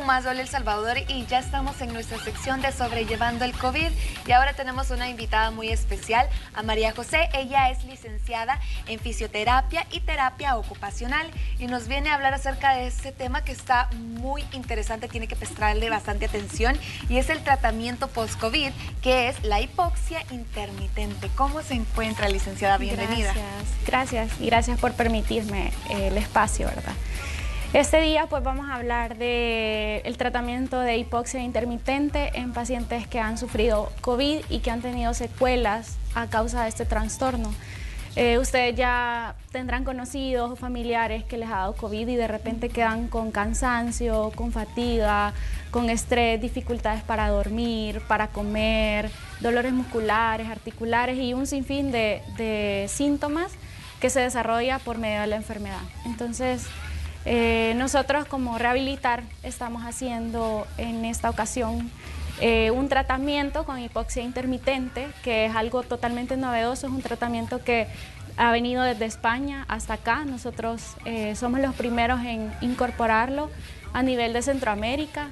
con más Hola El Salvador y ya estamos en nuestra sección de Sobrellevando el COVID y ahora tenemos una invitada muy especial, a María José. Ella es licenciada en fisioterapia y terapia ocupacional y nos viene a hablar acerca de este tema que está muy interesante, tiene que prestarle bastante atención y es el tratamiento post-COVID, que es la hipoxia intermitente. ¿Cómo se encuentra, licenciada? Bienvenida. Gracias por permitirme el espacio, ¿verdad? Este día pues vamos a hablar del tratamiento de hipoxia intermitente en pacientes que han sufrido COVID y que han tenido secuelas a causa de este trastorno. Ustedes ya tendrán conocidos o familiares que les ha dado COVID y de repente quedan con cansancio, con fatiga, con estrés, dificultades para dormir, para comer, dolores musculares, articulares y un sinfín de síntomas que se desarrolla por medio de la enfermedad. Entonces, nosotros como Rehabilitar estamos haciendo en esta ocasión un tratamiento con hipoxia intermitente, que es algo totalmente novedoso, es un tratamiento que ha venido desde España hasta acá. Nosotros somos los primeros en incorporarlo a nivel de Centroamérica.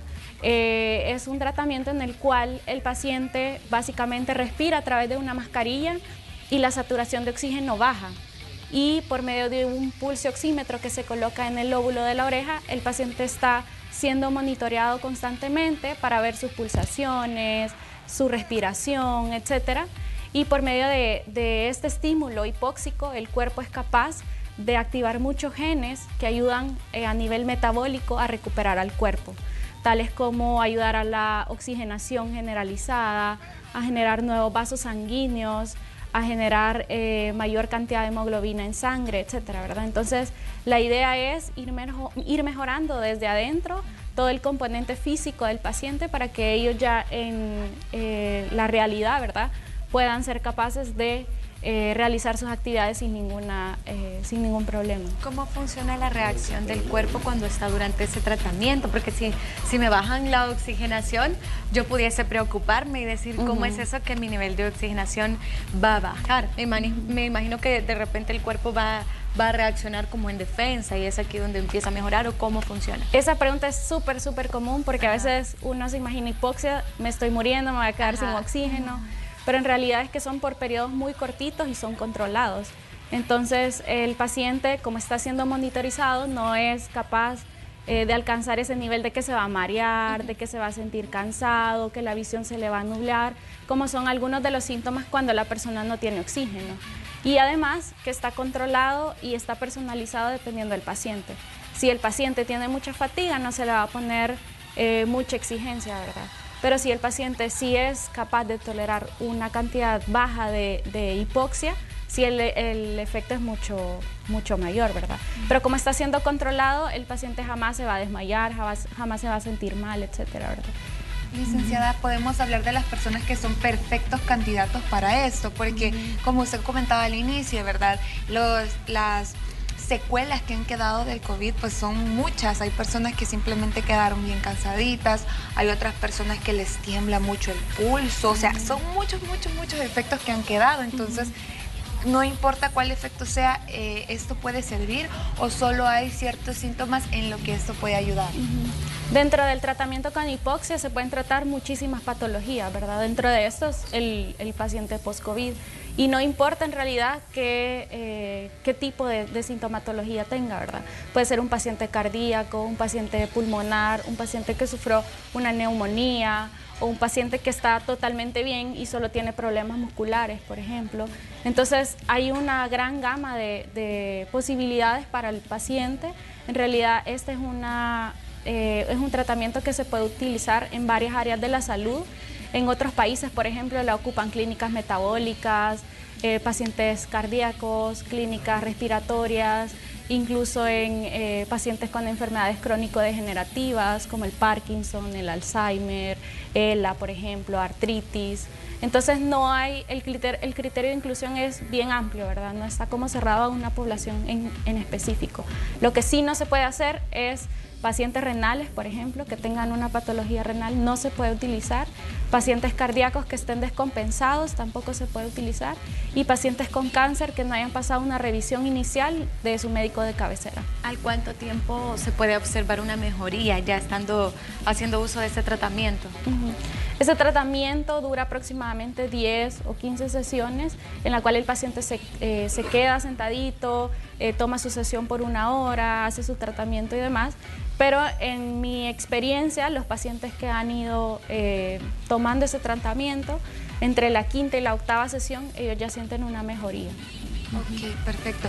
Es un tratamiento en el cual el paciente básicamente respira a través de una mascarilla y la saturación de oxígeno baja. Y por medio de un pulso oxímetro que se coloca en el lóbulo de la oreja, el paciente está siendo monitoreado constantemente para ver sus pulsaciones, su respiración, etc. Y por medio de este estímulo hipóxico, el cuerpo es capaz de activar muchos genes que ayudan a nivel metabólico a recuperar al cuerpo, tales como ayudar a la oxigenación generalizada, a generar nuevos vasos sanguíneos, a generar mayor cantidad de hemoglobina en sangre, etcétera, ¿verdad? Entonces, la idea es ir mejorando desde adentro todo el componente físico del paciente para que ellos ya en la realidad, ¿verdad?, puedan ser capaces de realizar sus actividades sin ningún problema. ¿Cómo funciona la reacción del cuerpo cuando está durante ese tratamiento? Porque si me bajan la oxigenación, yo pudiese preocuparme y decir, ¿cómo es eso que mi nivel de oxigenación va a bajar? Me imagino que de repente el cuerpo va a reaccionar como en defensa y es aquí donde empieza a mejorar, ¿o cómo funciona? Esa pregunta es súper común porque a veces uno se imagina hipoxia, me estoy muriendo, me voy a quedar sin oxígeno. Pero en realidad es que son por periodos muy cortitos y son controlados. Entonces el paciente, como está siendo monitorizado, no es capaz de alcanzar ese nivel de que se va a marear, de que se va a sentir cansado, que la visión se le va a nublar, como son algunos de los síntomas cuando la persona no tiene oxígeno. Y además que está controlado y está personalizado dependiendo del paciente. Si el paciente tiene mucha fatiga, no se le va a poner mucha exigencia, ¿verdad? Pero si el paciente sí es capaz de tolerar una cantidad baja de hipoxia, sí el efecto es mucho mayor, ¿verdad? Pero como está siendo controlado, el paciente jamás se va a desmayar, jamás se va a sentir mal, etcétera, ¿verdad? Licenciada, podemos hablar de las personas que son perfectos candidatos para esto, porque como usted comentaba al inicio, ¿verdad?, las secuelas que han quedado del COVID pues son muchas. Hay personas que simplemente quedaron bien cansaditas, hay otras personas que les tiembla mucho el pulso, o sea, son muchos efectos que han quedado. Entonces, no importa cuál efecto sea, esto puede servir, o solo hay ciertos síntomas en lo que esto puede ayudar. Dentro del tratamiento con hipoxia se pueden tratar muchísimas patologías, ¿verdad? Dentro de estos, el paciente post-COVID. Y no importa en realidad qué tipo de sintomatología tenga, ¿verdad? Puede ser un paciente cardíaco, un paciente pulmonar, un paciente que sufrió una neumonía, o un paciente que está totalmente bien y solo tiene problemas musculares, por ejemplo. Entonces, hay una gran gama de posibilidades para el paciente. En realidad, este es un tratamiento que se puede utilizar en varias áreas de la salud. En otros países, por ejemplo, la ocupan clínicas metabólicas, pacientes cardíacos, clínicas respiratorias, incluso en pacientes con enfermedades crónico-degenerativas como el Parkinson, el Alzheimer, ELA, por ejemplo, artritis. Entonces no hay, el criterio de inclusión es bien amplio, ¿verdad? No está como cerrado a una población en específico. Lo que sí no se puede hacer es pacientes renales, por ejemplo, que tengan una patología renal, no se puede utilizar Pacientes cardíacos que estén descompensados tampoco se puede utilizar, y pacientes con cáncer que no hayan pasado una revisión inicial de su médico de cabecera. ¿Al cuánto tiempo se puede observar una mejoría ya estando haciendo uso de este tratamiento? Ese tratamiento dura aproximadamente 10 o 15 sesiones, en la cual el paciente se queda sentadito, toma su sesión por 1 hora, hace su tratamiento y demás. Pero en mi experiencia, los pacientes que han ido tomando ese tratamiento, entre la 5ª y la 8ª sesión, ellos ya sienten una mejoría. Ok, perfecto.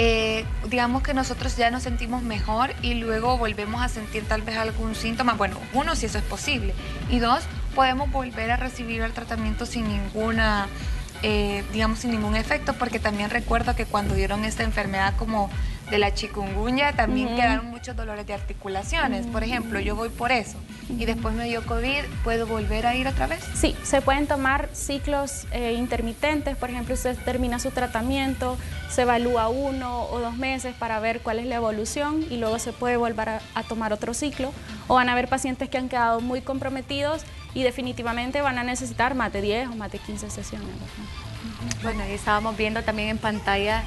Digamos que nosotros ya nos sentimos mejor y luego volvemos a sentir tal vez algún síntoma. Bueno, 1, si eso es posible. Y 2, podemos volver a recibir el tratamiento sin ninguna, digamos, sin ningún efecto, porque también recuerdo que cuando dieron esta enfermedad como de la chikungunya, también quedaron muchos dolores de articulaciones. Por ejemplo, yo voy por eso y después me dio COVID, ¿puedo volver a ir otra vez? Sí, se pueden tomar ciclos intermitentes. Por ejemplo, usted termina su tratamiento, se evalúa 1 o 2 meses para ver cuál es la evolución y luego se puede volver a tomar otro ciclo. O van a haber pacientes que han quedado muy comprometidos y definitivamente van a necesitar más de 10 o más de 15 sesiones. Bueno, y estábamos viendo también en pantalla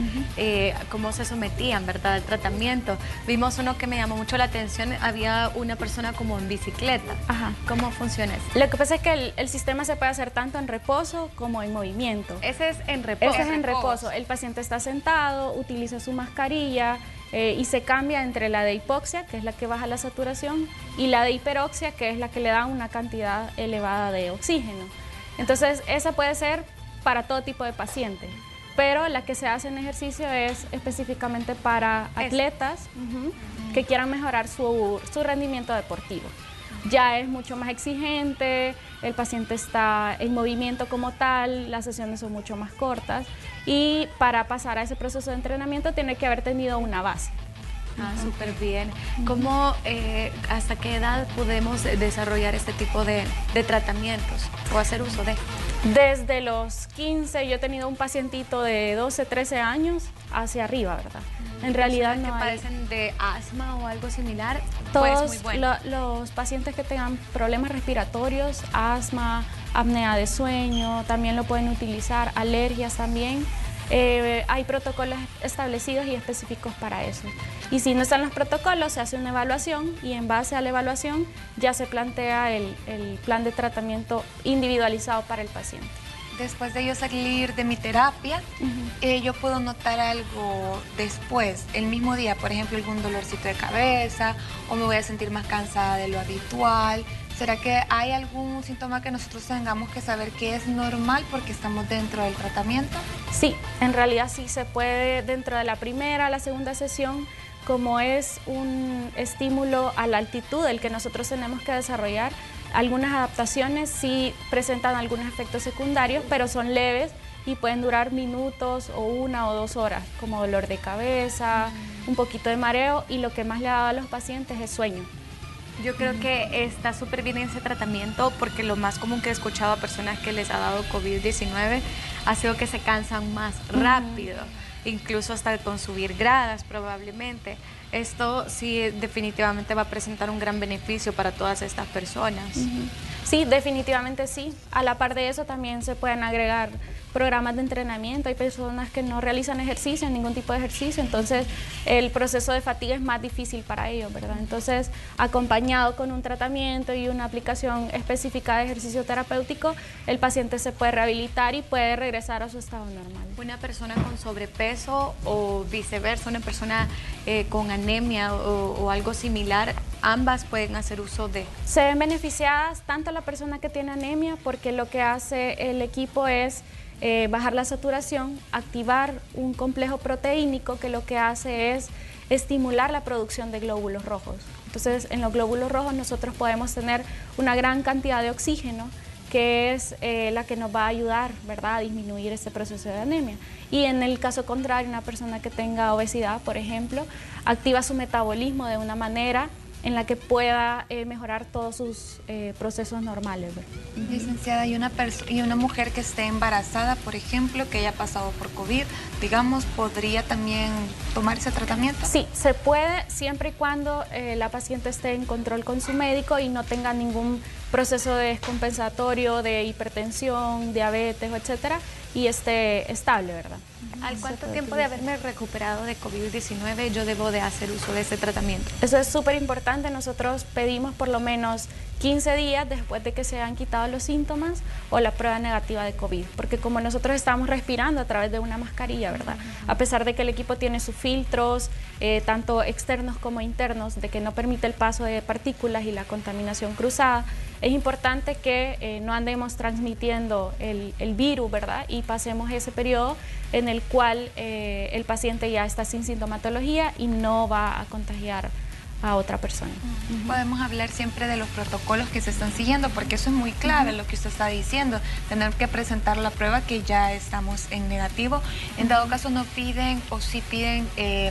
cómo se sometían, ¿verdad?, al tratamiento. Vimos uno que me llamó mucho la atención, había una persona como en bicicleta. Ajá. ¿Cómo funciona eso? Lo que pasa es que el sistema se puede hacer tanto en reposo como en movimiento. Ese es en reposo. Ese es en reposo. El paciente está sentado, utiliza su mascarilla y se cambia entre la de hipoxia, que es la que baja la saturación, y la de hiperoxia, que es la que le da una cantidad elevada de oxígeno. Entonces, esa puede ser para todo tipo de paciente, pero la que se hace en ejercicio es específicamente para atletas que quieran mejorar su rendimiento deportivo. Ya es mucho más exigente, el paciente está en movimiento como tal, las sesiones son mucho más cortas y para pasar a ese proceso de entrenamiento tiene que haber tenido una base. Ah, súper bien. ¿Cómo, hasta qué edad podemos desarrollar este tipo de tratamientos o hacer uso de? Desde los 15, yo he tenido un pacientito de 12, 13 años hacia arriba, ¿verdad? En realidad no que hay... padecen de asma o algo similar, Todos pues muy bueno. los pacientes que tengan problemas respiratorios, asma, apnea de sueño, también lo pueden utilizar, alergias también. Hay protocolos establecidos y específicos para eso. Y si no están los protocolos, se hace una evaluación y en base a la evaluación ya se plantea el plan de tratamiento individualizado para el paciente. Después de yo salir de mi terapia, yo puedo notar algo después, el mismo día, por ejemplo, algún dolorcito de cabeza o me voy a sentir más cansada de lo habitual. ¿Será que hay algún síntoma que nosotros tengamos que saber que es normal porque estamos dentro del tratamiento? Sí, en realidad sí se puede dentro de la primera, la segunda sesión, como es un estímulo a la altitud el que nosotros tenemos que desarrollar. Algunas adaptaciones sí presentan algunos efectos secundarios, pero son leves y pueden durar minutos o 1 o 2 horas, como dolor de cabeza, un poquito de mareo y lo que más le ha dado a los pacientes es sueño. Yo creo que está súper bien ese tratamiento porque lo más común que he escuchado a personas que les ha dado COVID-19 ha sido que se cansan más rápido, incluso hasta con subir gradas probablemente. Esto sí definitivamente va a presentar un gran beneficio para todas estas personas. Sí, definitivamente sí. A la par de eso también se pueden agregar programas de entrenamiento. Hay personas que no realizan ejercicio, ningún tipo de ejercicio, entonces el proceso de fatiga es más difícil para ellos, ¿verdad? Entonces, acompañado con un tratamiento y una aplicación específica de ejercicio terapéutico, el paciente se puede rehabilitar y puede regresar a su estado normal. Una persona con sobrepeso o viceversa, una persona con anemia o algo similar, ambas pueden hacer uso de... Se ven beneficiadas tanto la persona que tiene anemia porque lo que hace el equipo es bajar la saturación, activar un complejo proteínico que lo que hace es estimular la producción de glóbulos rojos. Entonces, en los glóbulos rojos nosotros podemos tener una gran cantidad de oxígeno que es la que nos va a ayudar, ¿verdad?, a disminuir este proceso de anemia. Y en el caso contrario, una persona que tenga obesidad, por ejemplo, activa su metabolismo de una manera en la que pueda mejorar todos sus procesos normales, ¿verdad? Licenciada, y una mujer que esté embarazada, por ejemplo, que haya pasado por COVID, digamos, ¿podría también tomar ese tratamiento? Sí, se puede siempre y cuando la paciente esté en control con su médico y no tenga ningún proceso descompensatorio de hipertensión, diabetes, etcétera, y esté estable, ¿verdad? ¿Al cuánto tiempo de haberme recuperado de COVID-19 yo debo de hacer uso de ese tratamiento? Eso es súper importante. Nosotros pedimos por lo menos 15 días después de que se han quitado los síntomas o la prueba negativa de COVID, porque como nosotros estamos respirando a través de una mascarilla, ¿verdad? A pesar de que el equipo tiene sus filtros, tanto externos como internos, de que no permite el paso de partículas y la contaminación cruzada, es importante que no andemos transmitiendo el virus, ¿verdad? Y pasemos ese periodo en el cual el paciente ya está sin sintomatología y no va a contagiar a otra persona. Podemos hablar siempre de los protocolos que se están siguiendo, porque eso es muy clave lo que usted está diciendo, tener que presentar la prueba que ya estamos en negativo. En dado caso no piden o sí piden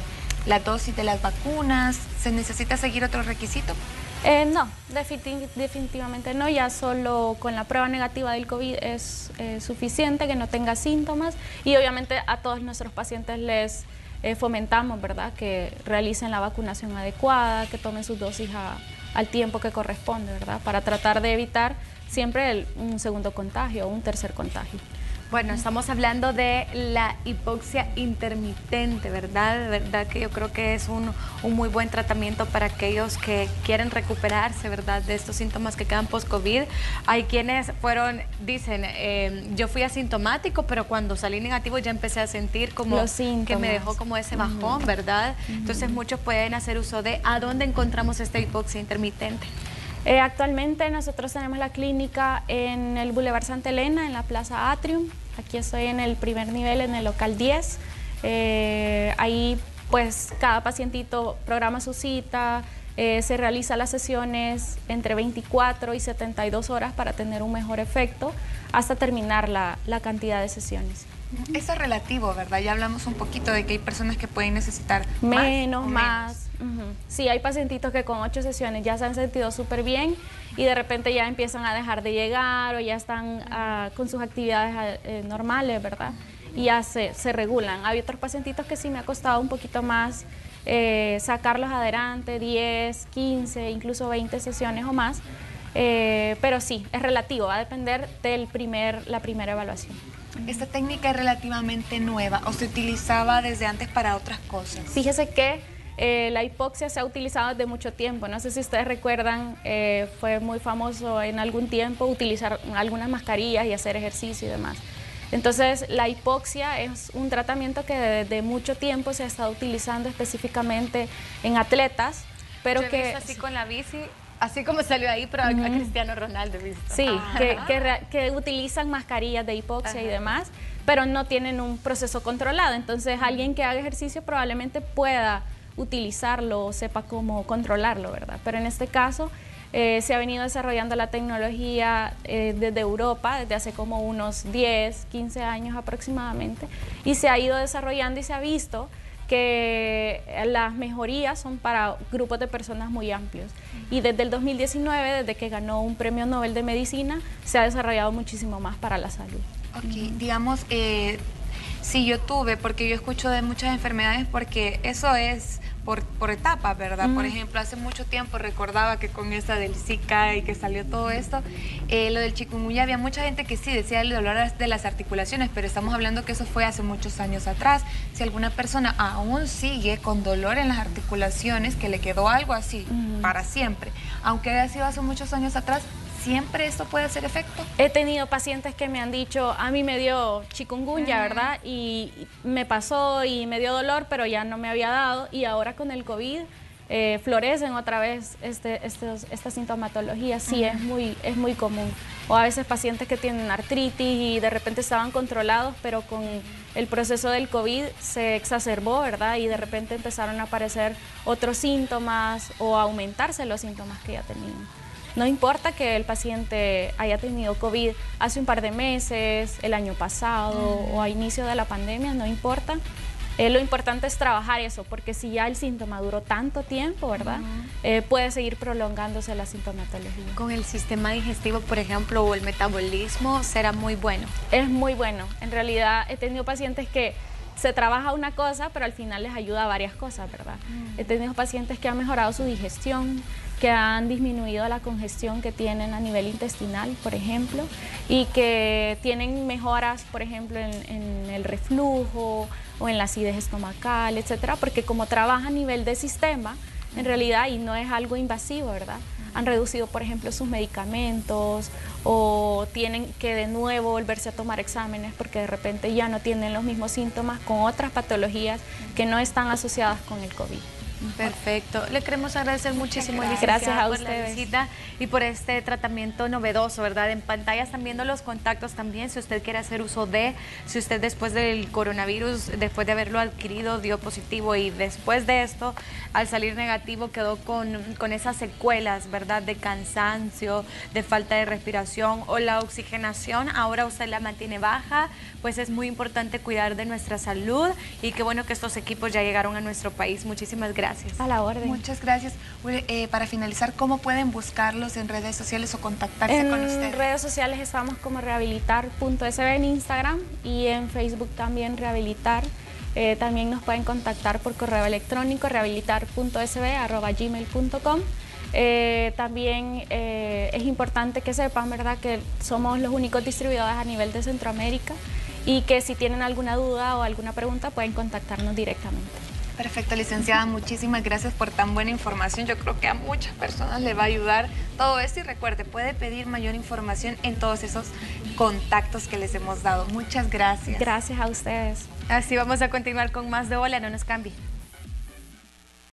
la dosis de las vacunas, ¿se necesita seguir otro requisito? No, definitivamente no, ya solo con la prueba negativa del COVID es suficiente, que no tenga síntomas, y obviamente a todos nuestros pacientes les fomentamos, ¿verdad?, que realicen la vacunación adecuada, que tomen sus dosis al tiempo que corresponde, ¿verdad?, para tratar de evitar siempre un segundo contagio o un tercer contagio. Bueno, estamos hablando de la hipoxia intermitente, ¿verdad? De verdad que yo creo que es un muy buen tratamiento para aquellos que quieren recuperarse, ¿verdad?, de estos síntomas que quedan post-COVID. Hay quienes dicen, yo fui asintomático, pero cuando salí negativo ya empecé a sentir como que me dejó como ese bajón, ¿verdad? Entonces muchos pueden hacer uso de, ¿a dónde encontramos esta hipoxia intermitente? Actualmente nosotros tenemos la clínica en el Boulevard Santa Elena, en la Plaza Atrium. Aquí estoy en el primer nivel, en el local 10. Ahí pues cada pacientito programa su cita, se realiza las sesiones entre 24 y 72 horas para tener un mejor efecto hasta terminar la cantidad de sesiones. Eso es relativo, ¿verdad? Ya hablamos un poquito de que hay personas que pueden necesitar menos, más. Sí, hay pacientitos que con 8 sesiones ya se han sentido súper bien y de repente ya empiezan a dejar de llegar o ya están con sus actividades normales, ¿verdad? Y ya se regulan. Hay otros pacientitos que sí me ha costado un poquito más sacarlos adelante, 10, 15, incluso 20 sesiones o más, pero sí, es relativo, va a depender de la primera evaluación. ¿Esta técnica es relativamente nueva o se utilizaba desde antes para otras cosas? Fíjese que la hipoxia se ha utilizado desde mucho tiempo. No sé si ustedes recuerdan, fue muy famoso en algún tiempo utilizar algunas mascarillas y hacer ejercicio y demás. Entonces, la hipoxia es un tratamiento que desde mucho tiempo se ha estado utilizando específicamente en atletas, pero Yo he visto así con la bici. Así como salió ahí, pero a Cristiano Ronaldo he visto. Sí, que utilizan mascarillas de hipoxia y demás, pero no tienen un proceso controlado. Entonces, alguien que haga ejercicio probablemente pueda utilizarlo o sepa cómo controlarlo, ¿verdad? Pero en este caso, se ha venido desarrollando la tecnología desde Europa, desde hace como unos 10, 15 años aproximadamente, y se ha ido desarrollando y se ha visto que las mejorías son para grupos de personas muy amplios. Y desde el 2019, desde que ganó un premio Nobel de Medicina, se ha desarrollado muchísimo más para la salud. Ok, digamos, si yo tuve, porque yo escucho de muchas enfermedades, porque eso es por etapas, ¿verdad? Por ejemplo, hace mucho tiempo recordaba que con esta del Zika y que salió todo esto, lo del chikungunya, había mucha gente que sí decía el dolor de las articulaciones, pero estamos hablando que eso fue hace muchos años atrás. Si alguna persona aún sigue con dolor en las articulaciones, que le quedó algo así para siempre, aunque haya sido hace muchos años atrás, ¿siempre esto puede hacer efecto? He tenido pacientes que me han dicho, a mí me dio chikungunya, ¿verdad? Y me pasó y me dio dolor, pero ya no me había dado. Y ahora con el COVID florecen otra vez esta sintomatología. Sí, es muy común. O a veces pacientes que tienen artritis y de repente estaban controlados, pero con el proceso del COVID se exacerbó, ¿verdad? Y de repente empezaron a aparecer otros síntomas o a aumentarse los síntomas que ya tenían. No importa que el paciente haya tenido COVID hace un par de meses, el año pasado o a inicio de la pandemia, no importa. Lo importante es trabajar eso, porque si ya el síntoma duró tanto tiempo, ¿verdad? Puede seguir prolongándose la sintomatología. Con el sistema digestivo, por ejemplo, o el metabolismo, será muy bueno. Es muy bueno. En realidad he tenido pacientes que se trabaja una cosa, pero al final les ayuda a varias cosas, ¿verdad? He tenido pacientes que han mejorado su digestión, que han disminuido la congestión que tienen a nivel intestinal, por ejemplo, y que tienen mejoras, por ejemplo, en el reflujo o en la acidez estomacal, etcétera, porque como trabaja a nivel de sistema, en realidad, y no es algo invasivo, ¿verdad? Han reducido, por ejemplo, sus medicamentos o tienen que de nuevo volverse a tomar exámenes porque de repente ya no tienen los mismos síntomas con otras patologías que no están asociadas con el COVID. Perfecto. Le queremos agradecer muchísimo, licenciada, gracias a ustedes, por la ustedes. visita y por este tratamiento novedoso, ¿verdad? En pantalla están viendo los contactos también, si usted quiere hacer uso de, si usted después del coronavirus, después de haberlo adquirido, dio positivo y después de esto, al salir negativo, quedó con esas secuelas, ¿verdad? De cansancio, de falta de respiración o la oxigenación, ahora usted la mantiene baja, pues es muy importante cuidar de nuestra salud y qué bueno que estos equipos ya llegaron a nuestro país. Muchísimas gracias. A la orden. Muchas gracias. Para finalizar, ¿cómo pueden buscarlos en redes sociales o contactarse con ustedes? En redes sociales estamos como rehabilitar.sb en Instagram y en Facebook también rehabilitar. También nos pueden contactar por correo electrónico rehabilitar.sb@gmail.com. También es importante que sepan, ¿verdad?, que somos los únicos distribuidores a nivel de Centroamérica y que si tienen alguna duda o alguna pregunta pueden contactarnos directamente. Perfecto, licenciada, muchísimas gracias por tan buena información. Yo creo que a muchas personas le va a ayudar todo esto y recuerde, puede pedir mayor información en todos esos contactos que les hemos dado. Muchas gracias. Gracias a ustedes. Así vamos a continuar con más de Hola, no nos cambie.